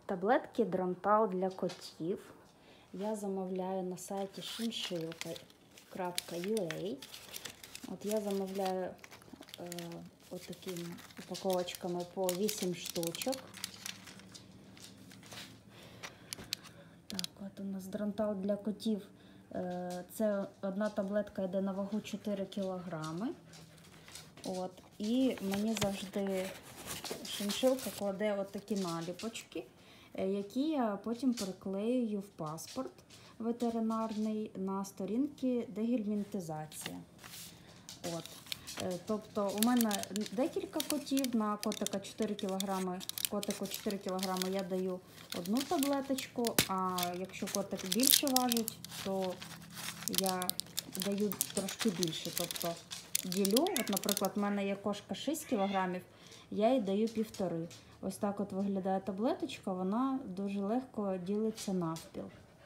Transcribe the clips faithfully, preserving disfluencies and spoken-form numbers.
Таблетки Дронтал для котів я замовляю на сайті шиншилка крапка ю а. От я замовляю е, отакими упаковочками по вісім штучок. Так, от у нас Дронтал для котів. Е, це одна таблетка йде на вагу чотири кілограми. От, і мені завжди шиншилка кладе от такі наліпочки, які я потім приклеюю в паспорт ветеринарний на сторінки дегельмінтизація. От. Тобто у мене декілька котів, на котика чотири кілограми, котику чотири кілограми я даю одну таблеточку, а якщо котик більше важить, то я даю трошки більше. Тобто ділю, от, наприклад, в мене є кошка шість кілограмів, я їй даю півтори. Ось так от виглядає таблеточка, вона дуже легко ділиться навпіл.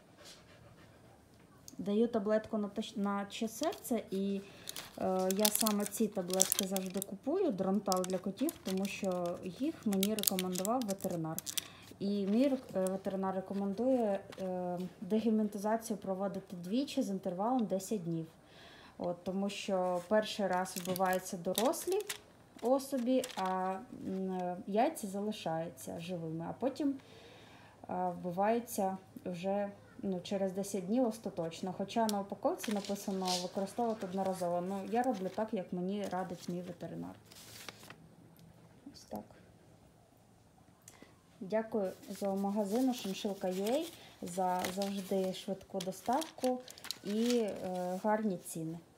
Даю таблетку на, на чиє серце, і е, я саме ці таблетки завжди купую, Дронтал для котів, тому що їх мені рекомендував ветеринар. І мій ветеринар рекомендує е, дегельмінтизацію проводити двічі з інтервалом десять днів. От, тому що перший раз вбиваються дорослі особі, а яйця залишаються живими, а потім а, вбиваються вже ну, через десять днів остаточно. Хоча на упаковці написано використовувати одноразово. Ну, я роблю так, як мені радить мій ветеринар. Ось так. Дякую зоомагазину шиншилка ю а за завжди швидку доставку і е, гарні ціни.